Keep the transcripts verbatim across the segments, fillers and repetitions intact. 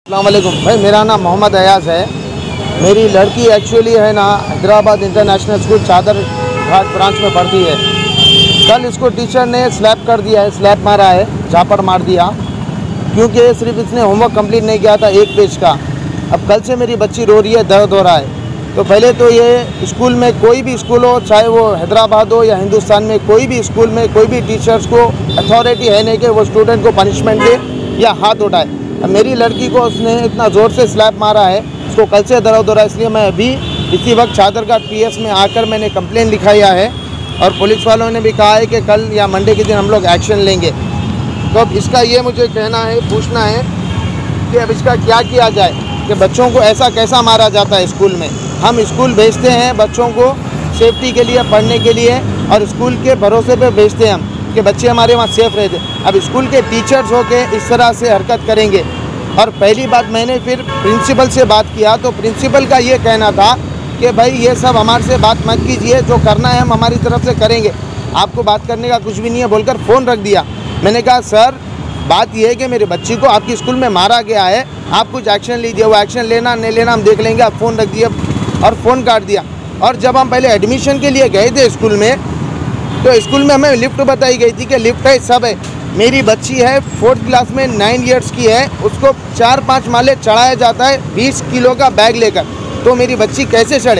अस्सलाम वालेकुम भाई, मेरा नाम मोहम्मद अयाज है। मेरी लड़की एक्चुअली है ना हैदराबाद इंटरनेशनल स्कूल चादर घाट ब्रांच में पढ़ती है। कल इसको टीचर ने स्लैप कर दिया है, स्लैप मारा है, झापड़ मार दिया, क्योंकि सिर्फ इसने होमवर्क कंप्लीट नहीं किया था एक पेज का। अब कल से मेरी बच्ची रो रही है, दर्द हो रहा है। तो पहले तो ये स्कूल में कोई भी स्कूल हो, चाहे वो हैदराबाद हो या हिंदुस्तान में, कोई भी स्कूल में कोई भी टीचर्स को अथॉरिटी है नहीं कि वो स्टूडेंट को पनिशमेंट दे या हाथ उठाए। अब मेरी लड़की को उसने इतना ज़ोर से स्लैप मारा है, उसको कल से दर्द हो रहा है। इसलिए मैं अभी इसी वक्त चादरघाट पीएस में आकर मैंने कंप्लेन लिखाया है और पुलिस वालों ने भी कहा है कि कल या मंडे के दिन हम लोग एक्शन लेंगे। तो अब इसका ये मुझे कहना है, पूछना है कि अब इसका क्या किया जाए कि बच्चों को ऐसा कैसा मारा जाता है स्कूल में। हम स्कूल भेजते हैं बच्चों को सेफ्टी के लिए, पढ़ने के लिए, और स्कूल के भरोसे पे भेजते हैं हम कि बच्चे हमारे वहाँ सेफ़ रहते। अब स्कूल के टीचर्स हो के इस तरह से हरकत करेंगे। और पहली बात, मैंने फिर प्रिंसिपल से बात किया तो प्रिंसिपल का ये कहना था कि भाई ये सब हमारे से बात मत कीजिए, जो करना है हम हमारी तरफ से करेंगे, आपको बात करने का कुछ भी नहीं है, बोलकर फ़ोन रख दिया। मैंने कहा सर, बात यह है कि मेरी बच्ची को आपकी स्कूल में मारा गया है, आप कुछ एक्शन लीजिए, वो एक्शन लेना नहीं लेना हम देख लेंगे। आप फ़ोन रख दिया और फ़ोन काट दिया। और जब हम पहले एडमिशन के लिए गए थे स्कूल में, तो स्कूल में हमें लिफ्ट बताई गई थी कि लिफ्ट है, सब है। मेरी बच्ची है फोर्थ क्लास में, नाइन इयर्स की है, उसको चार पांच माले चढ़ाया जाता है बीस किलो का बैग लेकर। तो मेरी बच्ची कैसे चढ़े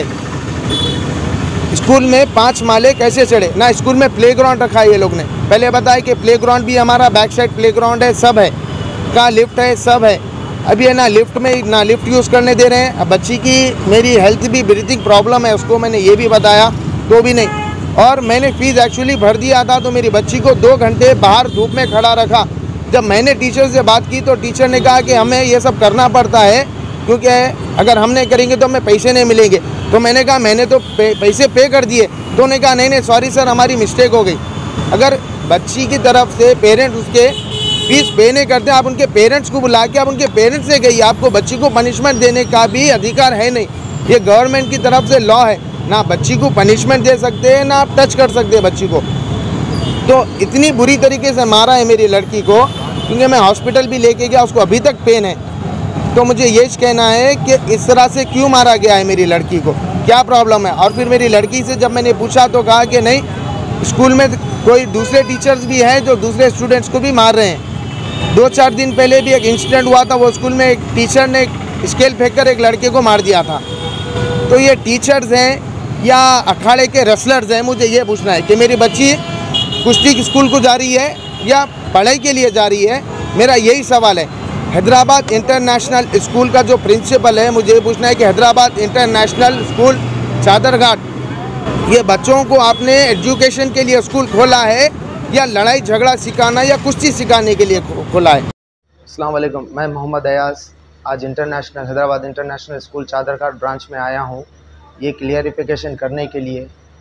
स्कूल में, पांच माले कैसे चढ़े? ना स्कूल में प्लेग्राउंड रखा है ये लोग ने, पहले बताया कि प्लेग्राउंड भी हमारा बैक साइड प्लेग्राउंड है, सब है, कहाँ लिफ्ट है, सब है। अभी है ना लिफ्ट में ना लिफ्ट यूज़ करने दे रहे हैं। अब बच्ची की मेरी हेल्थ भी, ब्रीथिंग प्रॉब्लम है, उसको मैंने ये भी बताया तो भी नहीं। और मैंने फ़ीस एक्चुअली भर दिया था, तो मेरी बच्ची को दो घंटे बाहर धूप में खड़ा रखा। जब मैंने टीचर से बात की तो टीचर ने कहा कि हमें ये सब करना पड़ता है, क्योंकि अगर हम नहीं करेंगे तो हमें पैसे नहीं मिलेंगे। तो मैंने कहा मैंने तो पे, पैसे पे कर दिए। तो उन्होंने कहा नहीं नहीं सॉरी सर, हमारी मिस्टेक हो गई। अगर बच्ची की तरफ से पेरेंट्स उसके फीस पे नहीं करते, आप उनके पेरेंट्स को बुला के आप उनके पेरेंट्स से गई, आपको बच्ची को पनिशमेंट देने का भी अधिकार है नहीं। ये गवर्नमेंट की तरफ से लॉ है, ना बच्ची को पनिशमेंट दे सकते हैं, ना आप टच कर सकते हैं बच्ची को। तो इतनी बुरी तरीके से मारा है मेरी लड़की को, क्योंकि मैं हॉस्पिटल भी लेके गया, उसको अभी तक पेन है। तो मुझे यही कहना है कि इस तरह से क्यों मारा गया है मेरी लड़की को, क्या प्रॉब्लम है। और फिर मेरी लड़की से जब मैंने पूछा तो कहा कि नहीं, स्कूल में कोई दूसरे टीचर्स भी हैं जो दूसरे स्टूडेंट्स को भी मार रहे हैं। दो चार दिन पहले भी एक इंसिडेंट हुआ था, वो स्कूल में एक टीचर ने स्केल फेंक कर एक लड़के को मार दिया था। तो ये टीचर्स हैं या अखाड़े के रेसलर्स हैं, मुझे ये पूछना है कि मेरी बच्ची कुश्ती स्कूल को जा रही है या पढ़ाई के लिए जा रही है, मेरा यही सवाल है। हैदराबाद इंटरनेशनल स्कूल का जो प्रिंसिपल है, मुझे ये पूछना है कि हैदराबाद इंटरनेशनल स्कूल चादरघाट, ये बच्चों को आपने एजुकेशन के लिए स्कूल खोला है या लड़ाई झगड़ा सिखाना या कुश्ती सिखाने के लिए खोला है? अस्सलाम वालेकुम, मैं मोहम्मद अयाज आज international Hyderabad international school Chadarghat branch में आया हूँ ये क्लियरिफिकेशन करने के लिए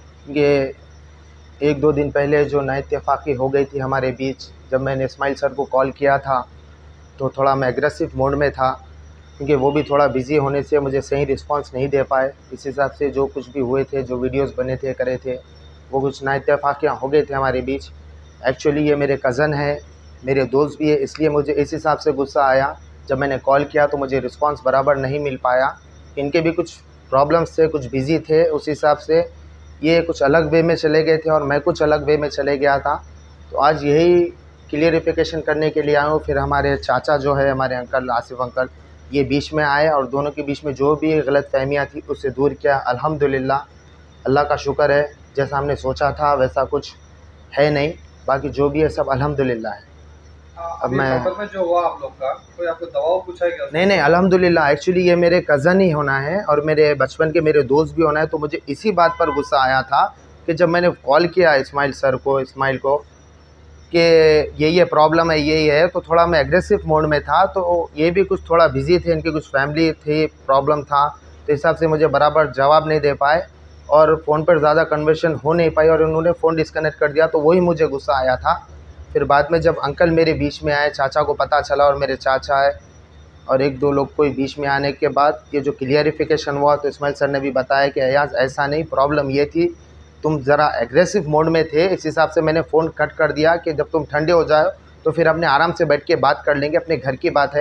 कि एक दो दिन पहले जो नाइत्तेफाकी हो गई थी हमारे बीच, जब मैंने इस्माइल सर को कॉल किया था तो थोड़ा मैं एग्रेसिव मोड में था, क्योंकि वो भी थोड़ा बिज़ी होने से मुझे सही रिस्पांस नहीं दे पाए। इस हिसाब से जो कुछ भी हुए थे, जो वीडियोस बने थे, करे थे, वो कुछ नाइत्तेफाकियाँ हो गए थे हमारे बीच। एक्चुअली ये मेरे कज़न है, मेरे दोस्त भी है, इसलिए मुझे इस हिसाब से गुस्सा आया। जब मैंने कॉल किया तो मुझे रिस्पांस बराबर नहीं मिल पाया, इनके भी कुछ प्रॉब्लम्स थे, कुछ बिज़ी थे, उस हिसाब से ये कुछ अलग वे में चले गए थे और मैं कुछ अलग वे में चले गया था। तो आज यही क्लियरिफिकेशन करने के लिए आया हूँ। फिर हमारे चाचा जो है, हमारे अंकल आसिफ अंकल, ये बीच में आए और दोनों के बीच में जो भी गलत फहमियाँ थी उससे दूर किया। अल्हम्दुलिल्लाह, अल्लाह का शुक्र है, जैसा हमने सोचा था वैसा कुछ है नहीं, बाकी जो भी है सब अल्हम्दुलिल्लाह है। अब मैं में जो हुआ आप लोग का, कोई आपको दबाव पूछा है क्या? नहीं नहीं, अल्हम्दुलिल्लाह, एक्चुअली ये मेरे कज़न ही होना है और मेरे बचपन के मेरे दोस्त भी होना है। तो मुझे इसी बात पर गुस्सा आया था कि जब मैंने कॉल किया इस्माइल सर को, इस्माइल को, कि ये ये प्रॉब्लम है, यही है, तो थोड़ा मैं एग्रेसिव मोड में था। तो ये भी कुछ थोड़ा बिज़ी थे, इनकी कुछ फैमिली थी, प्रॉब्लम था, तो इस हिसाब से मुझे बराबर जवाब नहीं दे पाए और फ़ोन पर ज़्यादा कन्वर्सेशन हो नहीं पाई और उन्होंने फ़ोन डिस्कनेक्ट कर दिया। तो वही मुझे गुस्सा आया था। फिर बाद में जब अंकल मेरे बीच में आए, चाचा को पता चला और मेरे चाचा है और एक दो लोग कोई बीच में आने के बाद ये जो क्लियरिफिकेशन हुआ, तो इस्माइल सर ने भी बताया कि अयाज ऐसा नहीं, प्रॉब्लम ये थी, तुम ज़रा एग्रेसिव मोड में थे, इस हिसाब से मैंने फ़ोन कट कर दिया कि जब तुम ठंडे हो जाओ तो फिर अपने आराम से बैठ के बात कर लेंगे, अपने घर की बात है,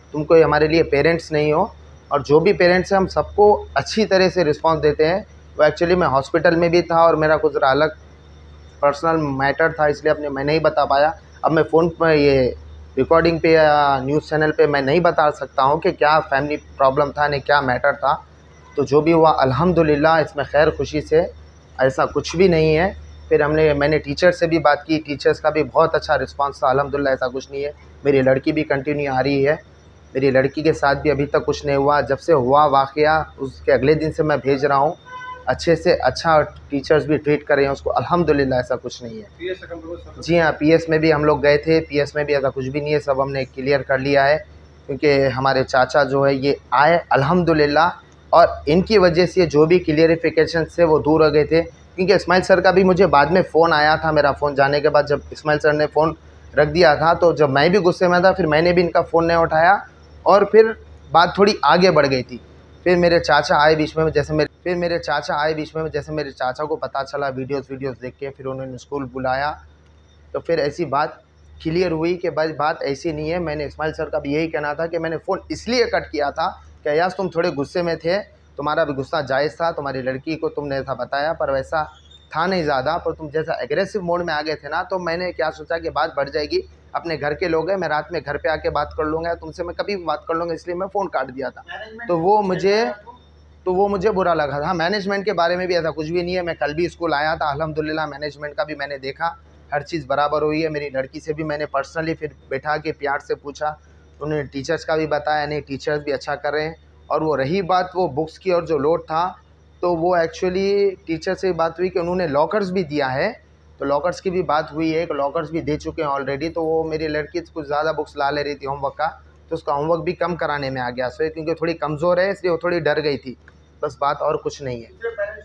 तुम कोई हमारे लिए पेरेंट्स नहीं हो। और जो भी पेरेंट्स हैं हम सबको अच्छी तरह से रिस्पॉन्स देते हैं। वो एक्चुअली मैं हॉस्पिटल में भी था और मेरा कुछ अलग पर्सनल मैटर था, इसलिए अपने मैं नहीं बता पाया। अब मैं फ़ोन पर ये रिकॉर्डिंग पे या न्यूज़ चैनल पे मैं नहीं बता सकता हूँ कि क्या फैमिली प्रॉब्लम था, नहीं क्या मैटर था। तो जो भी हुआ अल्हम्दुलिल्लाह इसमें खैर खुशी से, ऐसा कुछ भी नहीं है। फिर हमने मैंने टीचर से भी बात की, टीचर्स का भी बहुत अच्छा रिस्पांस था। अल्हम्दुलिल्लाह ऐसा कुछ नहीं है। मेरी लड़की भी कंटिन्यू आ रही है, मेरी लड़की के साथ भी अभी तक कुछ नहीं हुआ। जब से हुआ वाक़या उसके अगले दिन से मैं भेज रहा हूँ, अच्छे से अच्छा टीचर्स भी ट्रीट कर रहे हैं उसको। अल्हम्दुलिल्लाह ऐसा कुछ नहीं है। जी हाँ, पीएस में भी हम लोग गए थे, पीएस में भी ऐसा कुछ भी नहीं है, सब हमने क्लियर कर लिया है। क्योंकि हमारे चाचा जो है ये आए अल्हम्दुलिल्लाह, और इनकी वजह से जो भी क्लियरिफिकेशन से वो दूर हो गए थे। क्योंकि इस्माइल सर का भी मुझे बाद में फ़ोन आया था, मेरा फ़ोन जाने के बाद जब इस्माइल सर ने फ़ोन रख दिया था, तो जब मैं भी गुस्से में था फिर मैंने भी इनका फ़ोन नहीं उठाया और फिर बात थोड़ी आगे बढ़ गई थी। फिर मेरे चाचा आए बीच में, जैसे मेरे फिर मेरे चाचा आए बीच में जैसे मेरे चाचा को पता चला वीडियोस वीडियोस देख के, फिर उन्होंने स्कूल बुलाया। तो फिर ऐसी बात क्लियर हुई कि भाई बात ऐसी नहीं है। मैंने इस्माइल सर का भी यही कहना था कि मैंने फ़ोन इसलिए कट किया था कि अयाज तुम थोड़े गुस्से में थे, तुम्हारा भी गुस्सा जायज़ था, तुम्हारी लड़की को तुमने ऐसा बताया पर वैसा था नहीं ज़्यादा, पर तुम जैसा एग्रेसिव मोड में आ गए थे ना, तो मैंने क्या सोचा कि बात बढ़ जाएगी। अपने घर के लोग हैं, मैं रात में घर पे आके बात कर लूँगा, तुमसे मैं कभी भी बात कर लूँगा, इसलिए मैं फ़ोन काट दिया था। तो वो मुझे तो वो मुझे बुरा लगा था। मैनेजमेंट के बारे में भी ऐसा कुछ भी नहीं है। मैं कल भी स्कूल आया था, अल्हम्दुलिल्लाह मैनेजमेंट का भी मैंने देखा, हर चीज़ बराबर हुई है। मेरी लड़की से भी मैंने पर्सनली फिर बैठा के प्यार से पूछा, उन्होंने टीचर्स का भी बताया, नहीं टीचर्स भी अच्छा कर रहे हैं। और वो रही बात वो बुक्स की और जो लोड था, तो वो एक्चुअली टीचर से बात हुई कि उन्होंने लॉकर्स भी दिया है, तो लॉकर्स की भी बात हुई है, लॉकर्स भी दे चुके हैं ऑलरेडी। तो वो मेरी लड़की कुछ ज़्यादा बुक्स ला ले रही थी होमवर्क का, तो उसका होमवर्क भी कम कराने में आ गया सो, क्योंकि थोड़ी कमज़ोर है इसलिए वो थोड़ी डर गई थी, बस बात और कुछ नहीं है।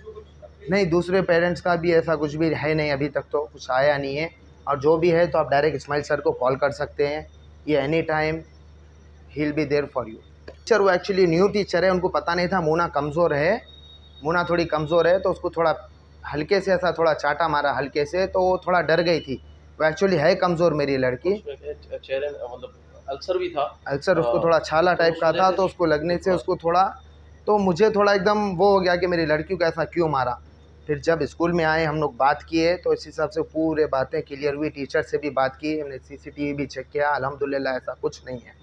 नहीं, दूसरे पेरेंट्स का भी ऐसा कुछ भी है नहीं, अभी तक तो कुछ आया नहीं है। और जो भी है तो आप डायरेक्ट इस्माइल सर को कॉल कर सकते हैं, ये any time he will be there for you. Teacher वो एक्चुअली न्यू टीचर है, उनको पता नहीं था मोना कमज़ोर है, मोना थोड़ी कमज़ोर है, तो उसको थोड़ा हल्के से ऐसा थोड़ा चाटा मारा हल्के से, तो वो थोड़ा डर गई थी। वो एक्चुअली है कमज़ोर मेरी लड़की। चेहरे में मतलब अल्सर भी था, अल्सर उसको थोड़ा छाला टाइप का था, तो उसको लगने से उसको थोड़ा, तो मुझे थोड़ा एकदम वो हो गया कि मेरी लड़की को ऐसा क्यों मारा। फिर जब स्कूल में आए हम लोग बात किए, तो इस हिसाब से पूरे बातें क्लियर हुई। टीचर से भी बात की, हमने सीसीटीवी भी चेक किया, अल्हम्दुलिल्लाह ऐसा कुछ नहीं है।